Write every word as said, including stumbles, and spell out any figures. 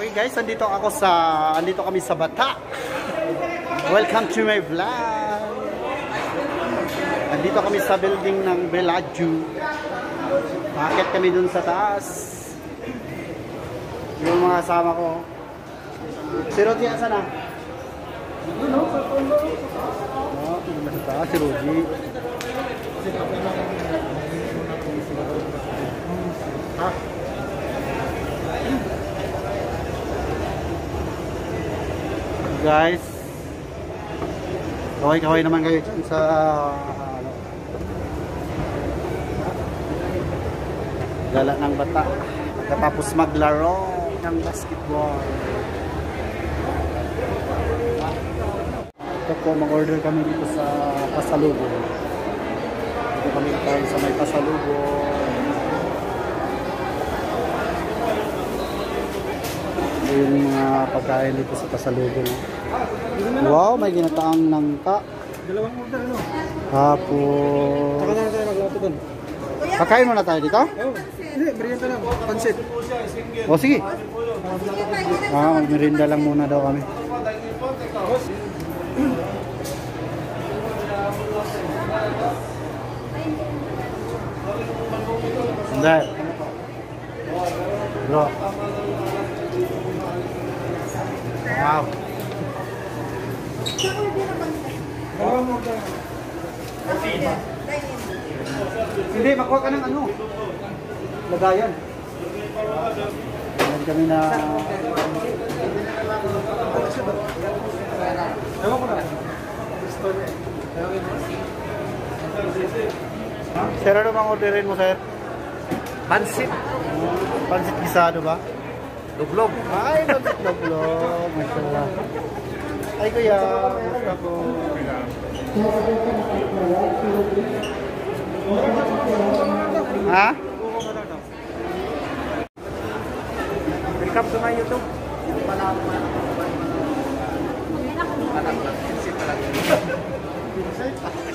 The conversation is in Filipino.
Okay guys, andito ako sa andito kami sa Bata. Welcome to my vlog. Andito kami sa building ng Bellagio. Bakit kami dun sa taas? Yung mga kasama ko. Si Roji asan na? Oh, sa taas si Roji. Ha? Guys, kaway-kaway naman kayo dyan sa ano, gala ng Bata pagkatapos maglaro ng basketball. Ito po, mag-order kami dito sa pasalubong. Dito kami tayo sa may pasalubong. Yung mga pagkain dito sa pasalubong. Wow, may ginataang nangka. Dalawang order, ano? Tapos Saka na tayo magluto doon. pagkain muna tayo dito? Oo. Hindi, merienda lang. Pansit. O sige. Ah, magmerinda lang muna daw kami. Sandal. Bro. Wow. Dalawang order. Hindi, makuha ka ng ano? Lagayan. Meron kami na... Ewan ko na. Sir, ano bang orderin mo, sir? Pansit. Pansit gisado ba? Duglog. Ay, pansit duglog. Mashallah. Ay, kuya. Basta po. Ha? Welcome to my YouTube. Anak lang. Pansit lang.